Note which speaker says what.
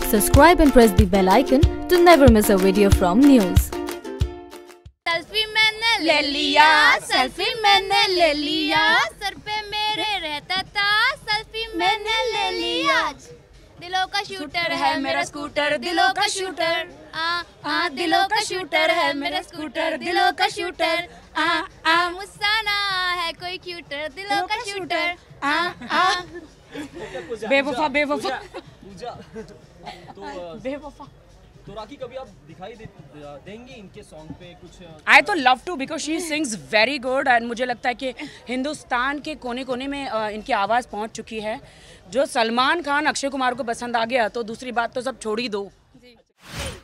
Speaker 1: Subscribe and press the bell icon to never miss a video from NYOOOZ.
Speaker 2: Selfie मैंने ले लिया, selfie मैंने ले लिया, सर पे मेरे रहता था, सेल्फी मैंने ले लिया। दिलों का शूटर है मेरा स्कूटर, दिलों का शूटर, दिलों का शूटर है मेरा स्कूटर, दिलों का शूटर, मुझसे ना है कोई क्यूटर, दिलों का शूटर,
Speaker 3: बेवफा बेवफा
Speaker 4: पूजा
Speaker 3: बेवफा।
Speaker 4: तो राखी कभी आप दिखाई देंगी इनके सॉन्ग पे कुछ?
Speaker 3: आई तो love to because she sings very good and मुझे लगता है कि हिंदुस्तान के कोने कोने में इनकी आवाज़ पहुंच चुकी है। जो सलमान खान अक्षय कुमार को पसंद आ गया तो दूसरी बात तो सब छोड़ ही दो।